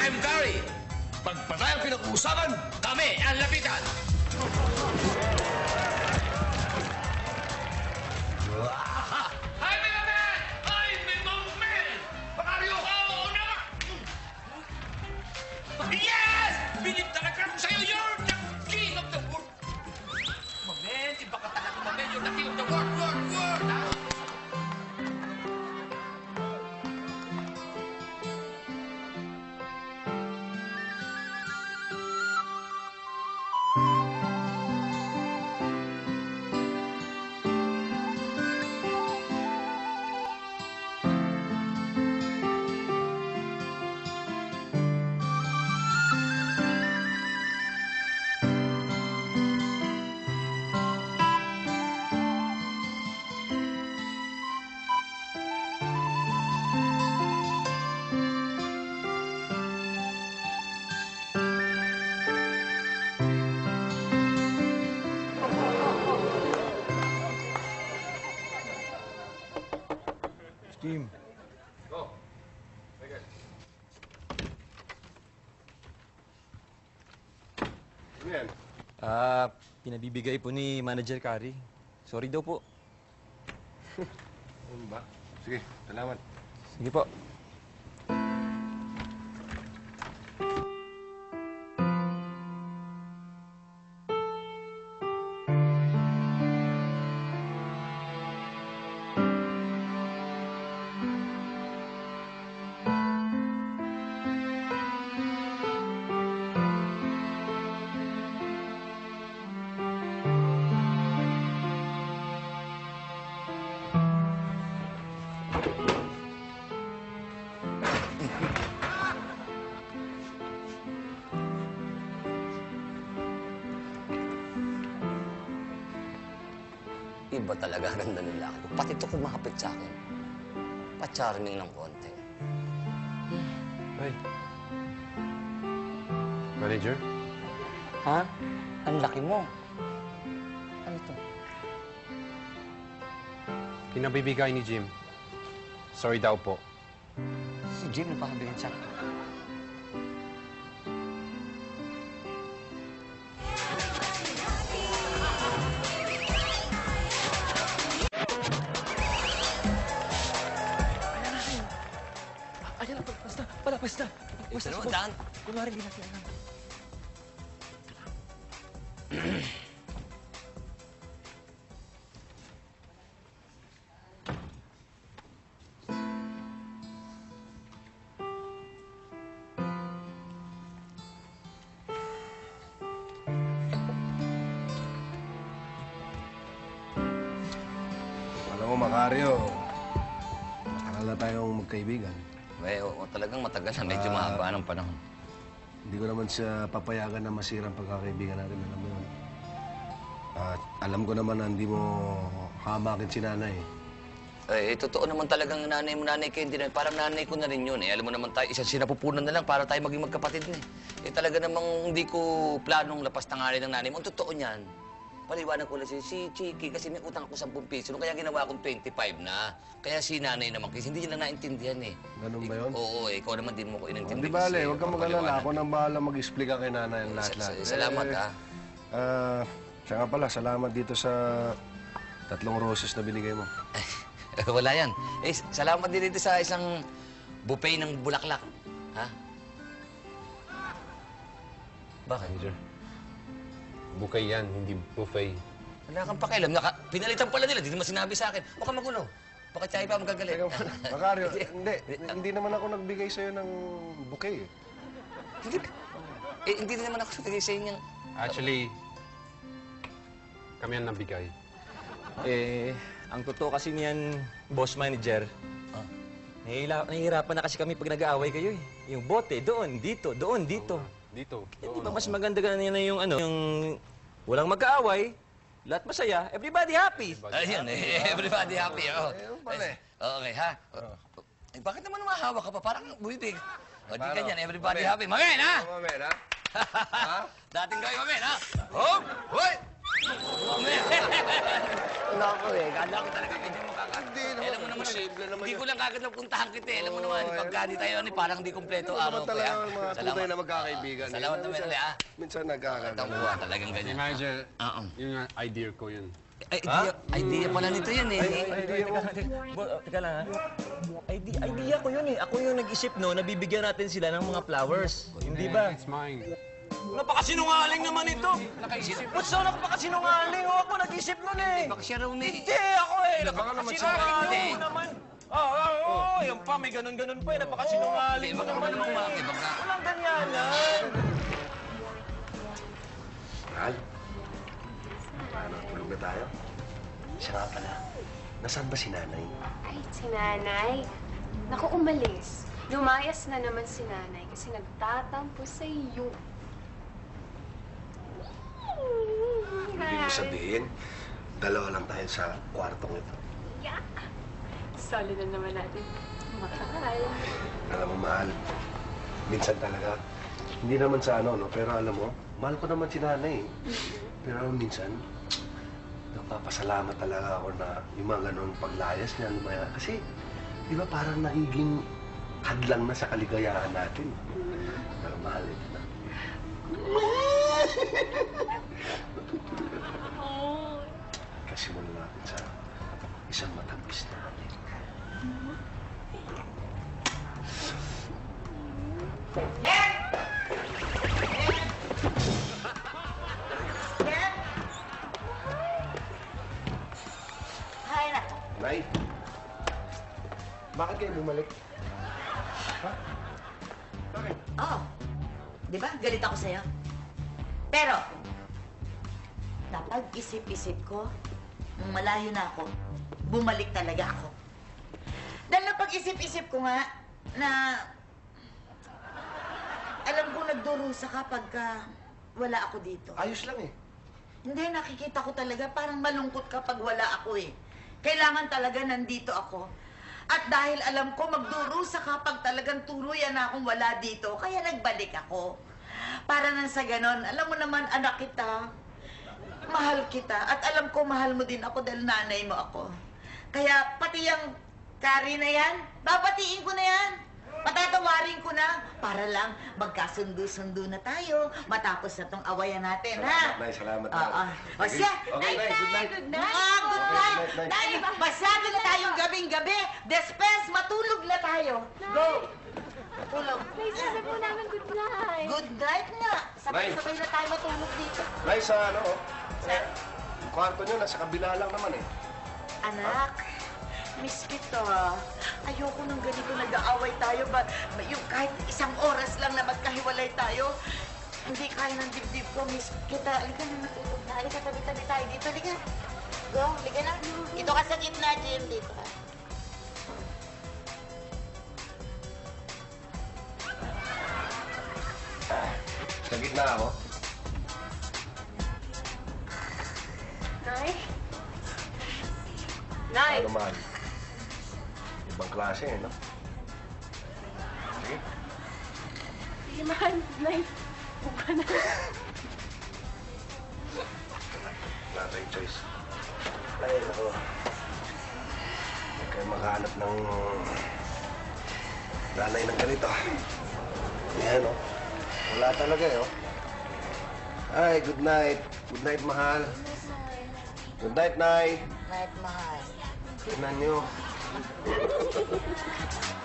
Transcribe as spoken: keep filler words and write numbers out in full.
I'm Gary. Pag patay ang pinag-uusapan, kami ang lapitan. Hi, Mega Man! Hi, Mega Man! Pakario! Oo na! Yes! Bilip talaga ako sa'yo! You're the king of the world! Mamen, iba ka talaga, Mamen. You're the king of the world, world, world! Ha? Jim. Go. Sige. Ano yan? Ah, pinabibigay po ni Manager Kari. Sorry daw po. Ano ba? Sige, salamat. Sige po. Iba talaga ang ganda ng lalaki ko. Pati ito kumapit sa akin. Pa-charming ng konti. Ay. Manager? Ha? Ang laki mo. Ano ito? Pinabibigay ni Jim. Sorry daw po. Si Jim nagpakabilin sa akin. Ayan na, basta, basta, basta. Basta, Ito naman, daan. Kunwari, hindi natin alam. Alam mo, Macario, matagal na tayong magkaibigan. Eh, oo, talagang matagal na. Medyo mahaba ng panahon. Hindi ko naman siya papayagan na masira ang pagkakaibigan natin. Alam mo yun. At alam ko naman na hindi mo hamakin si nanay. Eh, totoo naman talagang nanay mo, nanay kayo. Hindi na, parang nanay ko na rin yun. Eh, alam mo naman tayo, isang sinapupunan na lang para tayo maging magkapatid na eh. Eh, talaga namang hindi ko planong lapas tangali ng nanay mo. Ang totoo niyan, paliwanag ko lang si, si Chiki kasi may utang ako sampung piso. Nung kaya ginawa akong twenty-five na. Kaya si nanay naman kasi hindi niya na naintindihan eh. Ganun ba yun? Oo, eh, ikaw naman din mo ko Hindi inintindi. bale, huwag kang mag-alala. Ako nang bahala mag-explica kay nanay ang lahat-lahat. Sa- salamat, ah. Ah, siya nga pala, salamat dito sa tatlong roses na binigay mo. Wala yan. Eh, salamat din dito sa isang buffet ng bulaklak. Ha? Bakit? Manager. Bukay yan, hindi buffet. Wala kang pakialam. Naka, pinalitan pala nila. Di naman sinabi sa akin. Huwag kang magulo. Bakit siya pa magagalit? Teka, Macario, hindi. Hindi naman ako nagbigay sa'yo ng bouquet eh. Hindi. Eh, hindi din naman ako sabi sa inyo. Actually, kami ang nabigay. Eh, ang totoo kasi niyan, boss manager, Ah. nahihila, nahihirapan na kasi kami pag nag-aaway kayo eh. Yung bote, doon, dito, doon, dito. Dito. Eh, di ba mas maganda ka na yung ano, yung walang mag-aaway, lahat masaya, everybody happy. Ayun eh. Everybody happy. Oh. Ayun pala eh. Okay, ha? Eh, bakit naman umahawa ka pa? Parang buibig. O, di Paano? ganyan. Everybody Mamen. happy. Mamen, ha? Mamen, ha? Dating gawin, Mamen, ha? Hop! Hoy! Naku eh, kala ko talaga ganyan makaka... Hindi naman. Eh, alam mo naman, Posible naman hindi yun. ko lang kagad napuntahan kita eh. Alam mo naman, Oo, pagka di tayo ni parang di kompleto Ano araw naman ko talaga ya. ang mga tunay na magkakaibigan. Salamat eh. naman Minsan- ulit ah. Minsan Ito nagkakagano. buwa, talagang Hey, ganyan. manager, Oo. yung uh, idea ko yun. Ay, idea, idea pala nito yan eh. Ay, teka, teka, Bo- oh, teka lang ha. Idea, idea ko yun eh. Ako yung nag-isip no, nabibigyan natin sila ng mga flowers. Hindi ba? It's mine. Napakasinungaling naman ito. Nakaisip. Ba't saan napakasinungaling? O ako nag-isip nun eh. Baka siya raw ni... Hindi ako eh. Baka naman Napakasinungaling siya. mo naman. Oo, oo, oo. Yan pa, may ganun-ganun pa eh. Napakasinungaling Hindi, mo baka naman naman eh. kumaki, baka- Walang ganyanan. Mahal. Ano, tulog na tayo? Siya nga pala. Nasaan ba si nanay? Ay, si nanay. Naku, umalis. Lumayas na naman si nanay kasi nagtatampo sa iyo. Ibig mo sabihin, dalawa lang tayo sa kwartong ito. Yeah. Solid na naman natin. Mahal. Alam mo, mahal, minsan talaga, hindi naman sa ano, no? Pero alam mo, mahal ko naman si nanay. eh. Pero minsan, nagpapasalamat talaga ako na yung mga ganun paglayas niya, lumaya. Kasi, di ba parang nagiging hadlang na sa kaligayahan natin. Pero mahal ito na. Kasi mula natin sa isang matamis na atin. Hay na. Nay, bakit kayo bumalik? Ha? Bakit? Oo. Di ba? Galit ako sa'yo. Pero, dapat isip-isip ko, nung malayo na ako, bumalik talaga ako. Dahil napag-isip-isip ko nga na alam ko nagdurusa ka pagka wala ako dito. Ayos lang eh. Hindi, nakikita ko talaga parang malungkot kapag wala ako eh. Kailangan talaga nandito ako. At dahil alam ko magdurusa kapag talagang tuluyan na akong wala dito, kaya nagbalik ako. Para nang sa ganon, alam mo naman, anak kita, mahal kita. At alam ko, mahal mo din ako dahil nanay mo ako. Kaya pati yung kari na yan, babatiin ko na yan. Patatawarin ko na para lang magkasundo-sundo na tayo matapos na tong awayan natin, ha? Salamat, Nay. Salamat, Oo. Nay. O siya, Okay, Nay. Good night. Good night. Ah, good po. night. Night, night. Dahil masyado na tayong gabing-gabi. Despes, matulog na tayo. Go. Tulog. Nay, sabi po namin good night. Good night nga. Sabay-sabay na tayo matulog dito. Nay, sa ano, oh, Sa, yung kwarto nyo, nasa kabila lang naman eh. anak, miss kita. Ayoko nang ganito nag-aaway tayo. Ba, ba- yung kahit isang oras lang na magkahiwalay tayo, hindi kaya ng dibdib ko, miss kita. Halika na, matulog na. Halika, tabi-tabi tayo dito. Halika. Go, halika na. Dito ka sa gitna, Jim. Dito ka. Sa gitna ako. Nay? Nay? Ano, mahal? Ibang klase eh, no? Sige. Sige, mahal. Nay. Buka na. Wala tayong choice. Ay, ako. Hindi kayo makahanap ng nanay ng ganito. Yan, oh. Wala talaga, eh, oh. Ay, good night. Good night, mahal. Good night, Nay. Night, mahal. Tignan niyo.